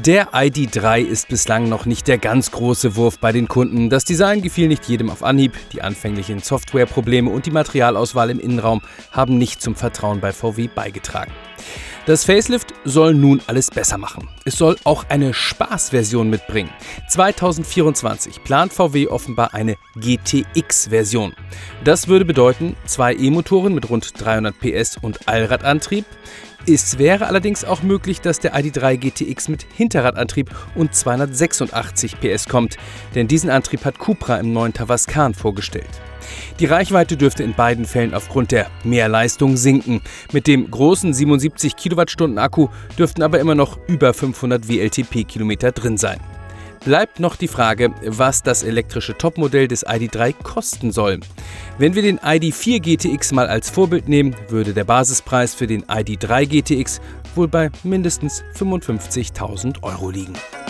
Der ID.3 ist bislang noch nicht der ganz große Wurf bei den Kunden. Das Design gefiel nicht jedem auf Anhieb, die anfänglichen Softwareprobleme und die Materialauswahl im Innenraum haben nicht zum Vertrauen bei VW beigetragen. Das Facelift soll nun alles besser machen. Es soll auch eine Spaßversion mitbringen. 2024 plant VW offenbar eine GTX-Version. Das würde bedeuten 2 E-Motoren mit rund 300 PS und Allradantrieb. Es wäre allerdings auch möglich, dass der ID.3 GTX mit Hinterradantrieb und 286 PS kommt, denn diesen Antrieb hat Cupra im neuen Tavascan vorgestellt. Die Reichweite dürfte in beiden Fällen aufgrund der Mehrleistung sinken. Mit dem großen 77 Kilowattstunden Akku dürften aber immer noch über 500 WLTP-Kilometer drin sein. Bleibt noch die Frage, was das elektrische Topmodell des ID.3 kosten soll. Wenn wir den ID.4 GTX mal als Vorbild nehmen, würde der Basispreis für den ID.3 GTX wohl bei mindestens 55.000 € liegen.